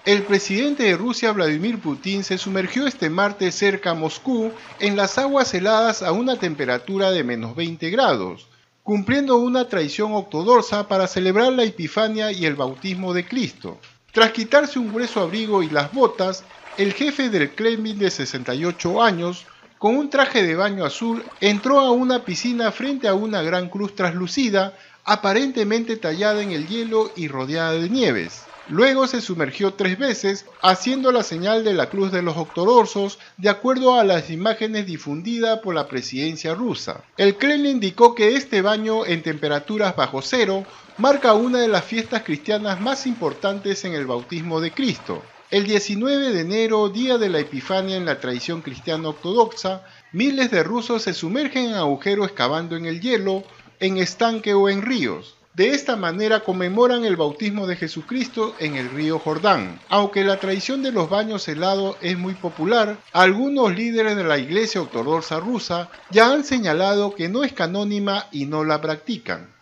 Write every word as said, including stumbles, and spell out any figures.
El presidente de Rusia, Vladimir Putin, se sumergió este martes cerca a Moscú en las aguas heladas a una temperatura de menos veinte grados, cumpliendo una tradición ortodoxa para celebrar la Epifania y el bautismo de Cristo. Tras quitarse un grueso abrigo y las botas, el jefe del Kremlin de sesenta y ocho años, con un traje de baño azul, entró a una piscina frente a una gran cruz translúcida, aparentemente tallada en el hielo y rodeada de nieves. Luego se sumergió tres veces, haciendo la señal de la cruz de los ortodoxos, de acuerdo a las imágenes difundidas por la presidencia rusa. El Kremlin indicó que este baño en temperaturas bajo cero marca una de las fiestas cristianas más importantes en el bautismo de Cristo. El diecinueve de enero, día de la Epifania en la tradición cristiana ortodoxa, miles de rusos se sumergen en agujeros excavando en el hielo, en estanque o en ríos. De esta manera conmemoran el bautismo de Jesucristo en el río Jordán. Aunque la tradición de los baños helados es muy popular, algunos líderes de la Iglesia Ortodoxa rusa ya han señalado que no es canónica y no la practican.